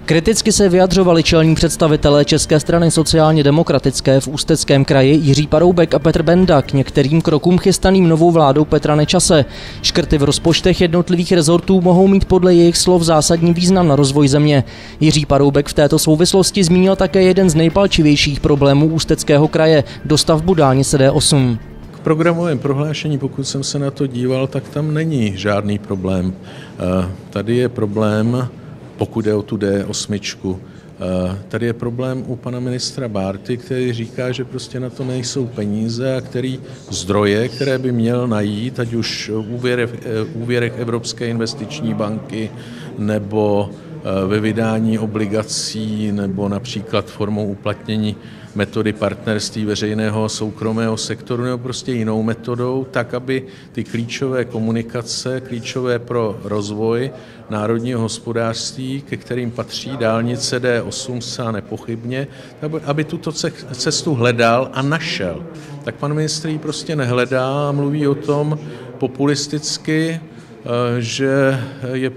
Kriticky se vyjadřovali čelní představitelé České strany sociálně demokratické v Ústeckém kraji Jiří Paroubek a Petr Benda k některým krokům chystaným novou vládou Petra Nečase. Škrty v rozpočtech jednotlivých rezortů mohou mít podle jejich slov zásadní význam na rozvoj země. Jiří Paroubek v této souvislosti zmínil také jeden z nejpalčivějších problémů Ústeckého kraje – dostavbu dálnice D8. V programovém prohlášení, pokud jsem se na to díval, tak tam není žádný problém. Tady je problém, pokud je o tu D8. Tady je problém u pana ministra Bárty, který říká, že prostě na to nejsou peníze a který zdroje, které by měl najít, ať už úvěrech Evropské investiční banky nebo ve vydání obligací nebo například formou uplatnění metody partnerství veřejného a soukromého sektoru nebo prostě jinou metodou, tak aby ty klíčové komunikace, klíčové pro rozvoj národního hospodářství, ke kterým patří dálnice D8 zcela nepochybně, aby tuto cestu hledal a našel. Tak pan ministr ji prostě nehledá a mluví o tom populisticky, že je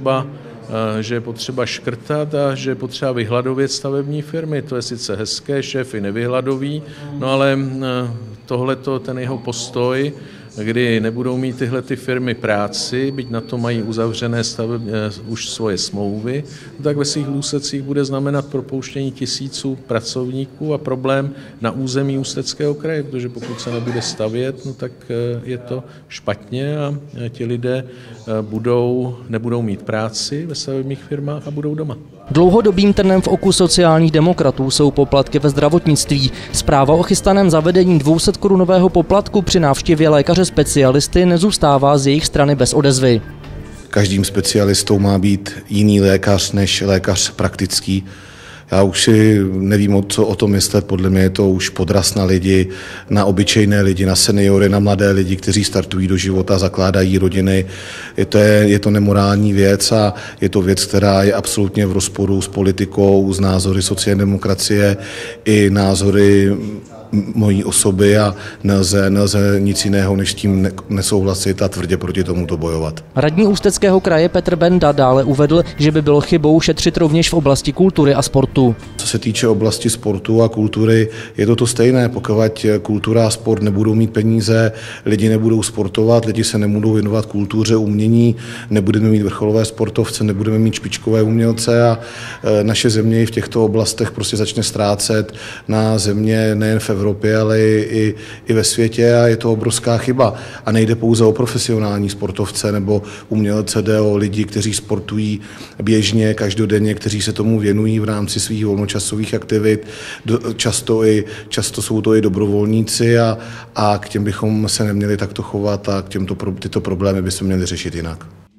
potřeba škrtat a že je potřeba vyhladovět stavební firmy. To je sice hezké, šéfy nevyhladoví, no ale tohleto, ten jeho postoj, kdy nebudou mít tyhle ty firmy práci, byť na to mají uzavřené už svoje smlouvy, tak ve svých důsledcích bude znamenat propouštění tisíců pracovníků a problém na území Ústeckého kraje, protože pokud se nebude stavět, no tak je to špatně a ti lidé nebudou mít práci ve stavebních firmách a budou doma. Dlouhodobým trnem v oku sociálních demokratů jsou poplatky ve zdravotnictví. Zpráva o chystaném zavedení 200korunového poplatku při návštěvě lékaře specialisty nezůstává z jejich strany bez odezvy. Každým specialistou má být jiný lékař než lékař praktický. Já už si nevím, co o tom myslet, podle mě je to už podraz na lidi, na obyčejné lidi, na seniory, na mladé lidi, kteří startují do života, zakládají rodiny. Je to nemorální věc a je to věc, která je absolutně v rozporu s politikou, s názory sociální demokracie i názory mojí osoby a nelze nic jiného, než tím nesouhlasit a tvrdě proti tomuto bojovat. Radní Ústeckého kraje Petr Benda dále uvedl, že by bylo chybou šetřit rovněž v oblasti kultury a sportu. Co se týče oblasti sportu a kultury, je to stejné. Pokud kultura a sport nebudou mít peníze, lidi nebudou sportovat, lidi se nebudou věnovat kultuře, umění, nebudeme mít vrcholové sportovce, nebudeme mít špičkové umělce a naše země i v těchto oblastech prostě začne ztrácet na země nejen v Evropě, ale i ve světě a je to obrovská chyba. A nejde pouze o profesionální sportovce nebo umělce, jde o lidi, kteří sportují běžně, každodenně, kteří se tomu věnují v rámci svých volnočasových aktivit. Často jsou to i dobrovolníci a k těm bychom se neměli takto chovat a tyto problémy bychom měli řešit jinak.